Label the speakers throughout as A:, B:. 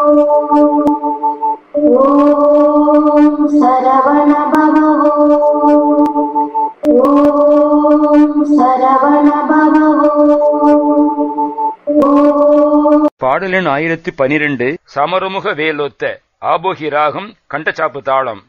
A: ஓம் சரவண பவ ஓம் சரவண பவ.
B: பாடல் எண் 1012. சமரமுக வேலொத்த ஆபோகி ராகம் கண்டச்சாப்பு தாளம்.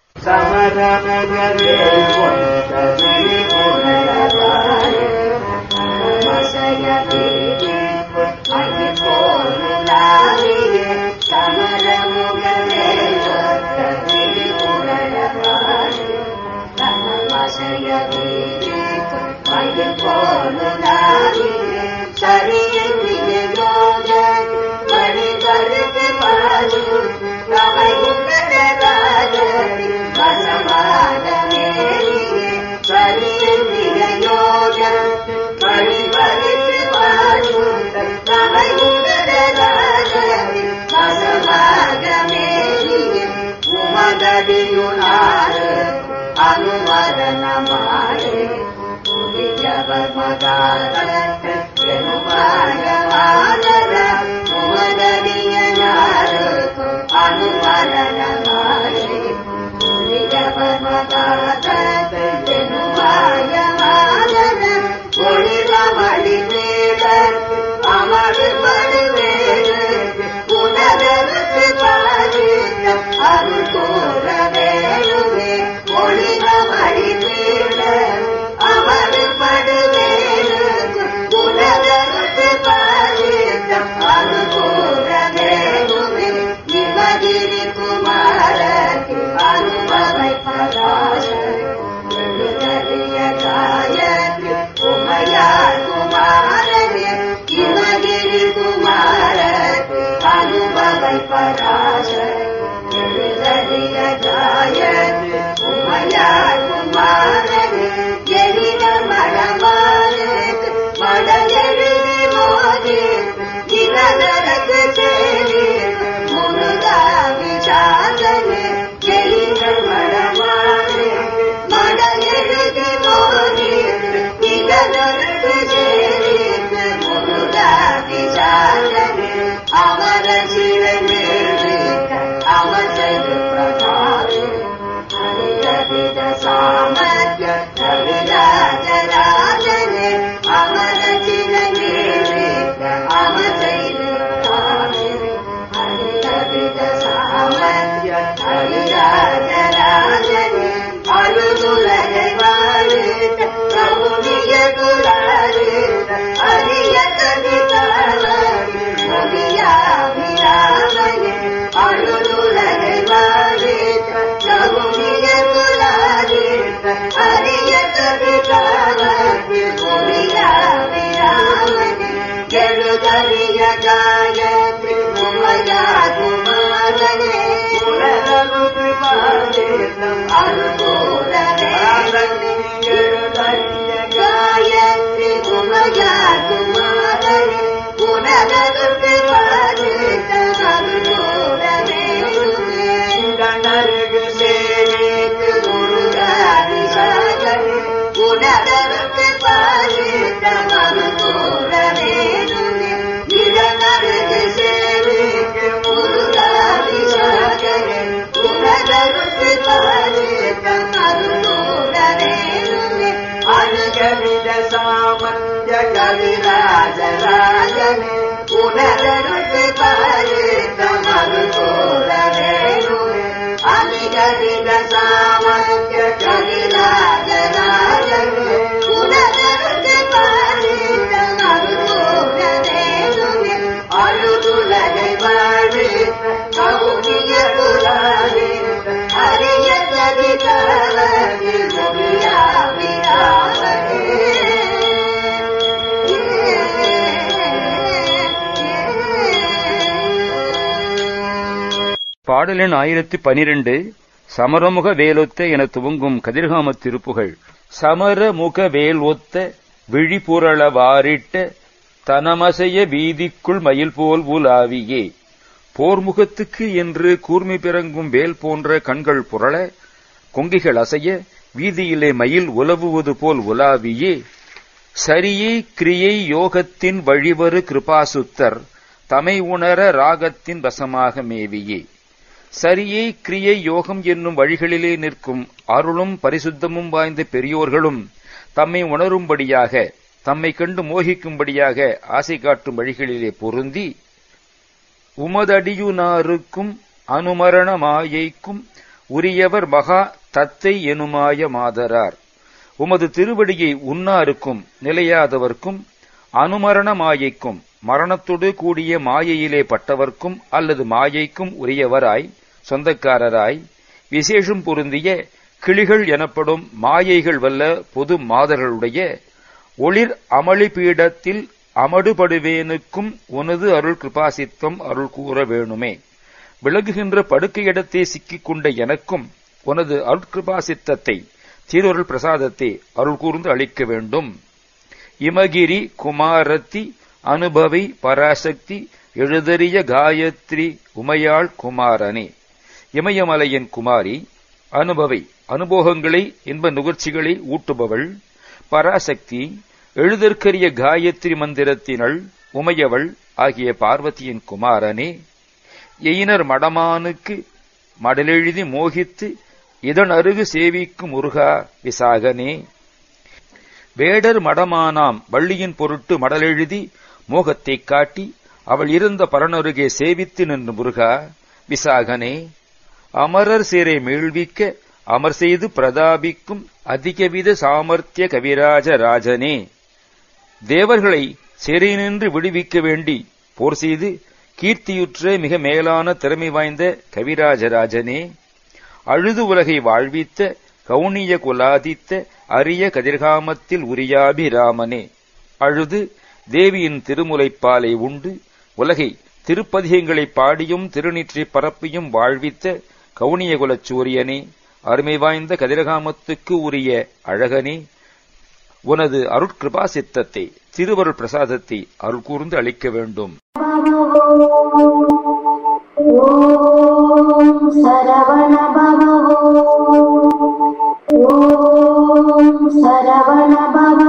B: பாடல் எண் 1012. சமரமுக வேலொத்த என துவங்கும் கதிர்காமத் திருப்புகழ். சமரமுக வேலொத்த விழிபுரள வாரிட்ட தனமசைய வீதிக்குள் மயில் போல் உலாவியே. போர்முகத்துக்கு என்று கூர்மை பிறங்கும் வேல் போன்ற கண்கள் புரள, கொங்கிகள் அசைய, வீதியிலே மயில் உலவுவது போல் உலாவியே. சரியை கிரியை யோகத்தின் வழிவரு கிருபாசுத்தர் தமை உணர ராகத்தின் வசமாக மேவியே. சரியை கிரியை யோகம் என்னும் வழிகளிலே நிற்கும் அருளும் பரிசுத்தமும் வாய்ந்த பெரியோர்களும் தம்மை உணரும்படியாக, தம்மை கண்டு மோகிக்கும்படியாக ஆசை காட்டும் வழிகளிலே பொருந்தி, உமதடியுனாருக்கும் அனுமரண மாயைக்கும் உரியவர் மகா தத்தை எனுமாய மாதரார். உமது திருவடியை உன்னாருக்கும் நிலையாதவர்க்கும் அனுமரண மாயைக்கும் மரணத்தோடு கூடிய மாயையிலே பட்டவர்க்கும் அல்லது மாயைக்கும் உரியவராய் சொந்தக்காரராய் விசேஷம் பொருந்திய கிளிகள் எனப்படும் மாயைகள் வல்ல பொது மாதர்களுடைய ஒளிர் அமளி பீடத்தில் அமடுபடுவேனுக்கும் உனது அருள் கிருபாசித்தம் அருள் கூற வேணுமே. விலகுகின்ற படுக்கையிடத்தை சிக்கிக் கொண்ட எனக்கும் உனது அருட்கிருபாசித்தத்தை தீரொருள் பிரசாதத்தை அருள் கூர்ந்து அளிக்க வேண்டும். இமகிரி குமாரத்தி அனுபவி பராசக்தி எழுதறிய காயத்ரி உமையாள் குமாரனே. இமயமலையின் குமாரி, அனுபவி அனுபோகங்களை இன்ப நுகர்ச்சிகளை ஊட்டுபவள், பராசக்தி எழுதற்கரிய காயத்ரி மந்திரத்தினள் உமையவள் ஆகிய பார்வதியின் குமாரனே. எயினர் மடமானுக்கு மடலெழுதி மோகித்து இதன் அருகு சேவிக்கும் முருகா விசாகனே. வேடர் மடமானாம் வள்ளியின் பொருட்டு மடலெழுதி மோகத்தைக் காட்டி அவள் இருந்த பரனருகே சேவித்து நின்று முருகா விசாகனே. அமரர் சேரை மீழ்விக்க அமர் செய்து பிரதாபிக்கும் அதிகவித சாமர்த்திய கவிராஜ ராஜனே. தேவர்களை சிறை நின்று விடுவிக்க வேண்டி போர் செய்து கீர்த்தியுற்ற மிக மேலான திறமை வாய்ந்த கவிராஜராஜனே. அழுது உலகை வாழ்வித்த கவுனிய குலாதித்த அரிய கதிர்காமத்தில் உரியாபிராமனே. அழுது தேவியின் திருமுலைப்பாலை உண்டு உலகை திருப்பதிகங்களை பாடியும் திருநீற்றை பரப்பியும் வாழ்வித்த கவுனியகுலச் சூரியனே. அருமை வாய்ந்த கதிரகாமத்துக்கு உரிய அழகனே. உனது அருட்கிருபா சித்தத்தை திருவருள் பிரசாதத்தை அருள் கூர்ந்து அளிக்க வேண்டும்.
A: ஓம் சரவண பவ. ஓம் சரவண பவ.